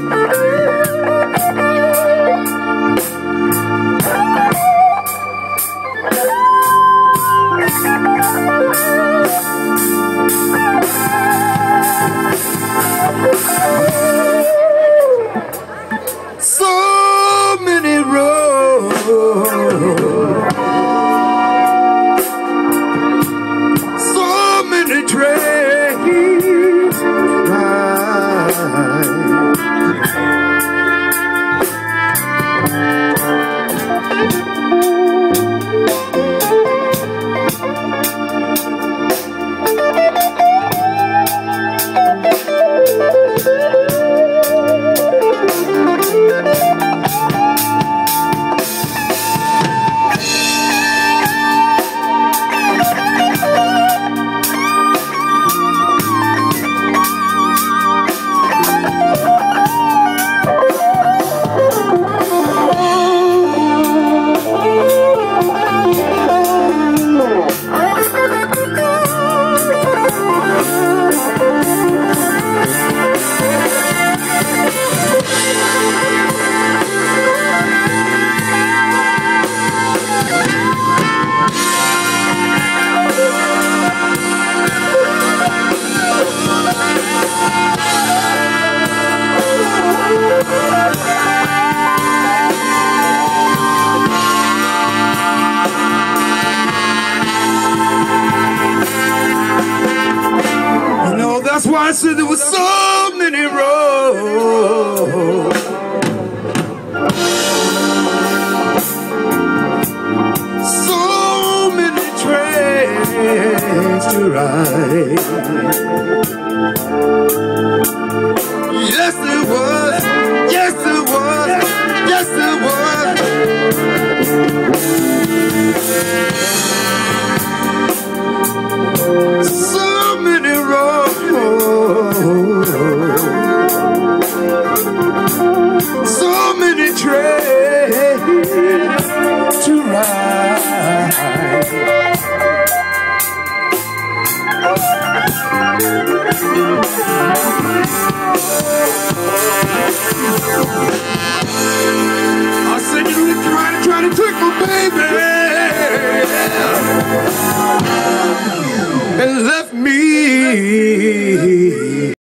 So many roads, so many trains ride. That's why I said there were so many roads, so many trains to ride. Yes, there was. Yes, there was. Yes, there was. So many roads, so many trains to ride. I said you were trying to take my baby and left